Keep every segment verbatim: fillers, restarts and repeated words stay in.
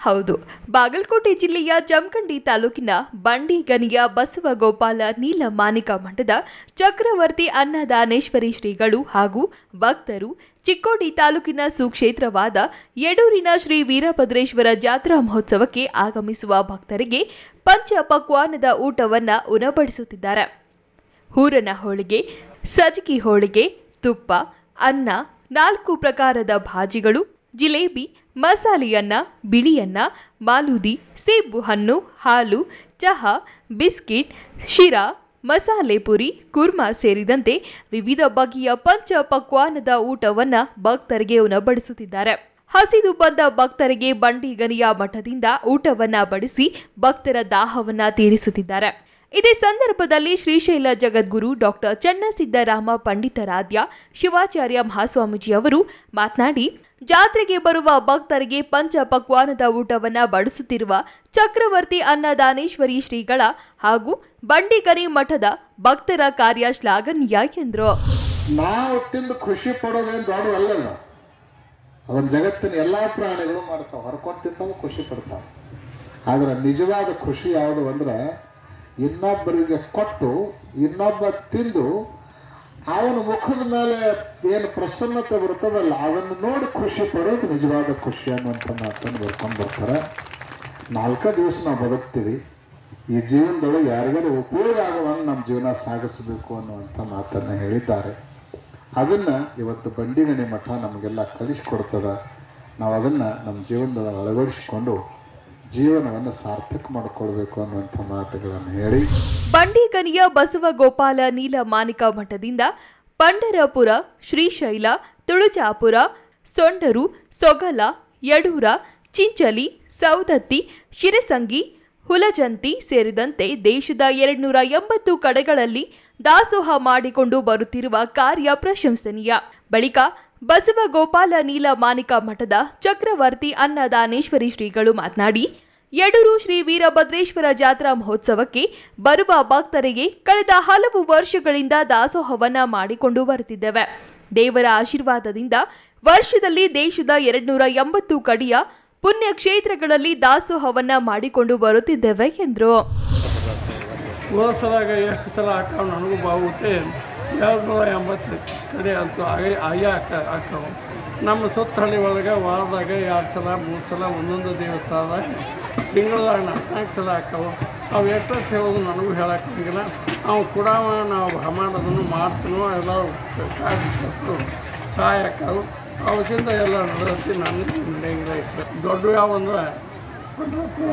ಹೌದು, ಬಾಗಲಕೋಟೆ ಜಿಲ್ಲೆಯ ಜಮಖಂಡಿ ತಾಲೂಕಿನ ಬಂಡಿಗನಿಯ ಬಸವಗೋಪಾಲ ನೀಲಮಾಣಿಕ ಮಠದ ಚಕ್ರವರ್ತಿ ಅನ್ನದಾನೇಶ್ವರಿ ಶ್ರೀಗಳು ಹಾಗೂ ಭಕ್ತರು ಚಿಕ್ಕೋಡಿ ತಾಲೂಕಿನ ಸುಕ್ಷೇತ್ರವಾದ ಯಡೂರಿನ ಶ್ರೀ ವೀರಭದ್ರೇಶ್ವರ ಜಾತ್ರಾ ಮಹೋತ್ಸವಕ್ಕೆ ಆಗಮಿಸುವ ಭಕ್ತರಿಗೆ ಪಂಚ ಪಕ್ವಾನದ ಊಟವನ್ನ ಉಣಬಡಿಸುತ್ತಿದ್ದಾರೆ. ಹೂರಣ ಹೋಳಿಗೆ, ಸಜ್ಜಿ ಹೋಳಿಗೆ, ತುಪ್ಪ, ಅನ್ನ, ನಾಲ್ಕು ಪ್ರಕಾರದ ಭಾಜಿಗಳು, ಜಿಲೇಬಿ, ಮಸಾಲೆಯನ್ನ, ಬಿಳಿಯನ್ನ, ಮಾಲೂದಿ, ಸೇಬು ಹಣ್ಣು, ಹಾಲು, ಚಹಾ, ಬಿಸ್ಕಿಟ್, ಶಿರಾ, ಮಸಾಲೆ ಪುರಿ, ಕುರ್ಮಾ ಸೇರಿದಂತೆ ವಿವಿಧ ಬಗೆಯ ಪಂಚ ಪಕ್ವಾನದ ಊಟವನ್ನ ಭಕ್ತರಿಗೆ ಉಣಬಡಿಸುತ್ತಿದ್ದಾರೆ. ಹಸಿದು ಬಂದ ಭಕ್ತರಿಗೆ ಬಂಡಿಗನಿಯ ಮಠದಿಂದ ಊಟವನ್ನ ಬಡಿಸಿ ಭಕ್ತರ ದಾಹವನ್ನ ತೀರಿಸುತ್ತಿದ್ದಾರೆ. ಇದೇ ಸಂದರ್ಭದಲ್ಲಿ ಶ್ರೀಶೈಲ ಜಗದ್ಗುರು ಡಾಕ್ಟರ್ ಚನ್ನಸಿದ್ದರಾಮ ಪಂಡಿತಾರಾಧ್ಯ ಶಿವಾಚಾರ್ಯ ಮಹಾಸ್ವಾಮೀಜಿ ಅವರು ಮಾತನಾಡಿ, ಜಾತ್ರೆಗೆ ಬರುವ ಭಕ್ತರಿಗೆ ಪಂಚ ಪಕ್ವಾನದ ಊಟವನ್ನ ಬಡಿಸುತ್ತಿರುವ ಚಕ್ರವರ್ತಿ ಅನ್ನದಾನೇಶ್ವರಿ ಶ್ರೀಗಳ ಹಾಗೂ ಬಂಡಿಗನಿ ಮಠದ ಭಕ್ತರ ಕಾರ್ಯ ಶ್ಲಾಘನೀಯ ಎಂದರು. ನಾವು ತಿಂದು ಖುಷಿ ಪಡೋದೇನು ದೊಡ್ಡದಲ್ಲ. ಅದನ್ನ ಜಗತ್ತಿನ ಎಲ್ಲಾ ಪ್ರಾಣಿಗಳು ಮಾಡ್ತಾವ, ಹೊರ್ಕೊಂಡು ತಿಂತಾವ, ಖುಷಿ ಪಡ್ತಾವ. ಆದ್ರೆ ನಿಜವಾದ ಖುಷಿ ಯಾವುದು ಅಂದ್ರೆ ಇನ್ನೊಬ್ಬರಿಗೆ ಕೊಟ್ಟು ಇನ್ನೊಬ್ಬ ತಿಂದು ಅವನ ಮುಖದ ಮೇಲೆ ಏನು ಪ್ರಸನ್ನತೆ ಬರ್ತದಲ್ಲ ಅದನ್ನು ನೋಡಿ ಖುಷಿ ಪಡೋದು ನಿಜವಾದ ಖುಷಿ ಅನ್ನುವಂಥ ಮಾತನ್ನು ಬರ್ಕೊಂಡು ಬರ್ತಾರೆ. ನಾಲ್ಕು ದಿವಸ ನಾವು ಬದುಕ್ತೀವಿ, ಈ ಜೀವನದೊಳಗೆ ಯಾರಿಗಾರು ಉಪಯೋಗ ಆಗುವಂಗೆ ನಮ್ಮ ಜೀವನ ಸಾಗಿಸಬೇಕು ಅನ್ನುವಂಥ ಮಾತನ್ನು ಹೇಳಿದ್ದಾರೆ. ಅದನ್ನು ಇವತ್ತು ಬಂಡಿಗನಿ ಮಠ ನಮಗೆಲ್ಲ ಕಲಿಸ್ಕೊಡ್ತದ. ನಾವು ಅದನ್ನು ನಮ್ಮ ಜೀವನದಲ್ಲಿ ಅಳವಡಿಸಿಕೊಂಡು ಜೀವನವನ್ನು ಸಾರ್ಥಕ ಮಾಡಿಕೊಳ್ಬೇಕು ಅನ್ನುವಂಥ ಮಾತುಗಳನ್ನು ಹೇಳಿ ಬಂಡಿಗನಿಯ ಬಸವಗೋಪಾಲ ನೀಲಮಾಣಿಕ ಮಠದಿಂದ ಪಂಢರಪುರ, ಶ್ರೀಶೈಲ, ತುಳಜಾಪುರ, ಸೊಂಡರು, ಸೊಗಲ, ಯಡೂರ, ಚಿಂಚಲಿ, ಸೌದತ್ತಿ, ಶಿರಸಂಗಿ, ಹುಲಜಂತಿ ಸೇರಿದಂತೆ ದೇಶದ ಎರಡ್ನೂರ ಎಂಬತ್ತು ಕಡೆಗಳಲ್ಲಿ ದಾಸೋಹ ಮಾಡಿಕೊಂಡು ಬರುತ್ತಿರುವ ಕಾರ್ಯ ಪ್ರಶಂಸನೀಯ. ಬಳಿಕ ಬಸವಗೋಪಾಲ ನೀಲಮಾಣಿಕ ಮಠದ ಚಕ್ರವರ್ತಿ ಅನ್ನದಾನೇಶ್ವರಿ ಶ್ರೀಗಳು ಮಾತನಾಡಿ, ಯಡೂರು ಶ್ರೀ ವೀರಭದ್ರೇಶ್ವರ ಜಾತ್ರಾ ಮಹೋತ್ಸವಕ್ಕೆ ಬರುವ ಭಕ್ತರಿಗೆ ಕಳೆದ ಹಲವು ವರ್ಷಗಳಿಂದ ದಾಸೋಹವನ್ನ ಮಾಡಿಕೊಂಡು ಬರುತ್ತಿದ್ದೇವೆ. ದೇವರ ಆಶೀರ್ವಾದದಿಂದ ವರ್ಷದಲ್ಲಿ ದೇಶದ ಎರಡ್ನೂರ ಎಂಬತ್ತು ಕಡೆಯ ಪುಣ್ಯ ಕ್ಷೇತ್ರಗಳಲ್ಲಿ ದಾಸೋಹವನ್ನ ಮಾಡಿಕೊಂಡು ಬರುತ್ತಿದ್ದೇವೆ ಎಂದರು. ಹೋಸದಾಗ ಎಷ್ಟು ಸಲ ಹಾಕವು ನನಗೂ ಬಾಗುತ್ತೆ. ಎರಡುನೂರ ಎಂಬತ್ತು ಕಡೆ ಅಂತೂ ಆಗೇ ಆಗೇ ಹಾಕ ಹಾಕವು. ನಮ್ಮ ಸುತ್ತಹಳ್ಳಿ ಒಳಗೆ ವಾರದಾಗ ಎರಡು ಸಲ ಮೂರು ಸಲ ಒಂದೊಂದು ದೇವಸ್ಥಾನದಾಗ ತಿಂಗಳದಾಗ ನಾಲ್ಕು ನಾಲ್ಕು ಸಲ ಹಾಕವು. ಅವು ಎಷ್ಟೊತ್ತು ಹೇಳೋದು ನನಗೂ ಹೇಳೋಕ್ಕಾಗಿಲ್ಲ. ಅವು ಕೂಡ ನಾವು ಮಾಡೋದನ್ನು ಮಾಡ್ತೀನೋ ಎಲ್ಲ ಕಾಯ್ದು ಸಹಾಯ ಹಾಕೋದು ಅವಕ್ಕಿಂತ ಎಲ್ಲ ನಡೆದತ್ತಿ ನನಗೆ ನಡೆಯಂಗಿಲ್ಲ. ಇಷ್ಟ ದೊಡ್ಡ ಯಾವ ಅಂದ್ರೆ ಪಂಢರಪುರ,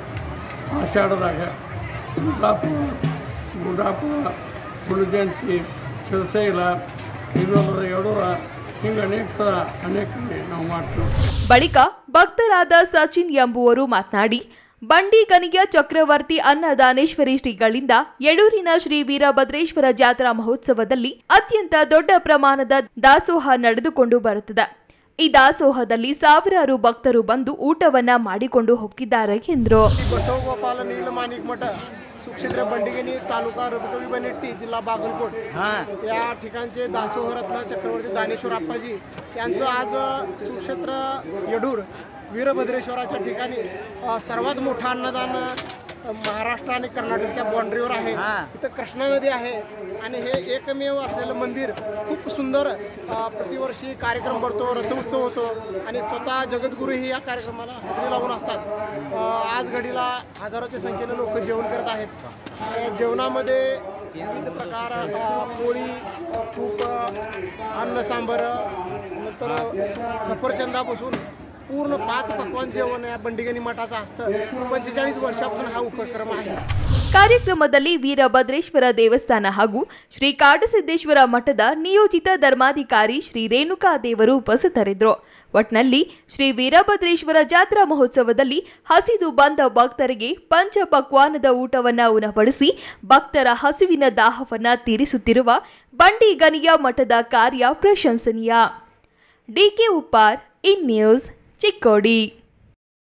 ಆಷಾಢದಾಗ ತುಳಜಾಪುರ, ಗುಡ್ಡಾಪುರ, ಹುಲಜಂತಿ, ಶ್ರೀಶೈಲ, ಇನ್ನೊಂದು ಯಡೂರ, ಹಿಂಗೆ ಅನೇಕ ಅನೇಕ ನಾವು ಮಾಡ್ತೀವಿ. ಬಳಿಕ ಭಕ್ತರಾದ ಸಚಿನ್ ಎಂಬುವರು ಮಾತನಾಡಿ, ಬಂಡಿಗನಿಯ ಚಕ್ರವರ್ತಿ ಅನ್ನದಾನೇಶ್ವರಿ ಶ್ರೀಗಳಿಂದ ಯಡೂರಿನ ಶ್ರೀ ವೀರಭದ್ರೇಶ್ವರ ಜಾತ್ರಾ ಮಹೋತ್ಸವದಲ್ಲಿ ಅತ್ಯಂತ ದೊಡ್ಡ ಪ್ರಮಾಣದ ದಾಸೋಹ ನಡೆದುಕೊಂಡು ಬರುತ್ತದೆ. ಈ ದಾಸೋಹದಲ್ಲಿ ಸಾವಿರಾರು ಭಕ್ತರು ಬಂದು ಊಟವನ್ನ ಮಾಡಿಕೊಂಡು ಹೋಗ್ತಿದ್ದಾರೆ ಎಂದರು. बसवगोपाल नीलमाणिक मठ सुक्षेत्र बंडिगनी तालुका रबकवी बनेट्टी जिल्हा बागलकोट या ठिकाणचे दासोह रत्न चक्रवर्ती दानेश्वर आप्पाजी यांचं आज सुक्षेत्र यडूर वीरभद्रेश्वराच्या ठिकाणी सर्वात मोठं अन्नदान महाराष्ट्र आणि कर्नाटकच्या बाँड्रीवर आहे. इथं कृष्णा नदी आहे आणि हे एकमेव असलेलं मंदिर खूप सुंदर प्रतिवर्षी कार्यक्रम भरतो, रथोत्सव होतो आणि स्वतः जगद्गुरूही या कार्यक्रमाला हजेरी लावून असतात. आज घडीला हजारोच्या संख्येने लोक जेवण करत आहेत. जेवणामध्ये विविध प्रकार पोळी, तूप, अन्न सांबर, नंतर सफरचंदापासून पूर्ण पाच पक्वान जेवण या बंडिगनी मठाचं असतं. पंचेचाळीस वर्षापासून हा उपक्रम आहे. ಕಾರ್ಯಕ್ರಮದಲ್ಲಿ ವೀರಭದ್ರೇಶ್ವರ ದೇವಸ್ಥಾನ ಹಾಗೂ ಶ್ರೀ ಕಾಡಸಿದ್ದೇಶ್ವರ ಮಠದ ನಿಯೋಜಿತ ಧರ್ಮಾಧಿಕಾರಿ ಶ್ರೀ ರೇಣುಕಾ ದೇವರು ಉಪಸ್ಥಿತರಿದ್ದರು. ಒಟ್ನಲ್ಲಿ ಶ್ರೀ ವೀರಭದ್ರೇಶ್ವರ ಜಾತ್ರಾ ಮಹೋತ್ಸವದಲ್ಲಿ ಹಸಿದು ಬಂದ ಭಕ್ತರಿಗೆ ಪಂಚ ಪಕ್ವಾನದ ಊಟವನ್ನ ಉಣಬಡಿಸಿ ಭಕ್ತರ ಹಸಿವಿನ ದಾಹವನ್ನ ತೀರಿಸುತ್ತಿರುವ ಬಂಡಿಗನಿಯ ಮಠದ ಕಾರ್ಯ ಪ್ರಶಂಸನೀಯ. DK Uppar, in news, Chikkodi.